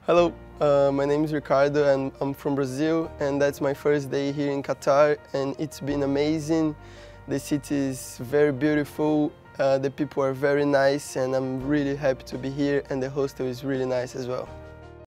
Hello, my name is Ricardo and I'm from Brazil, and that's my first day here in Qatar, and it's been amazing. The city is very beautiful, the people are very nice, and I'm really happy to be here, and the hostel is really nice as well.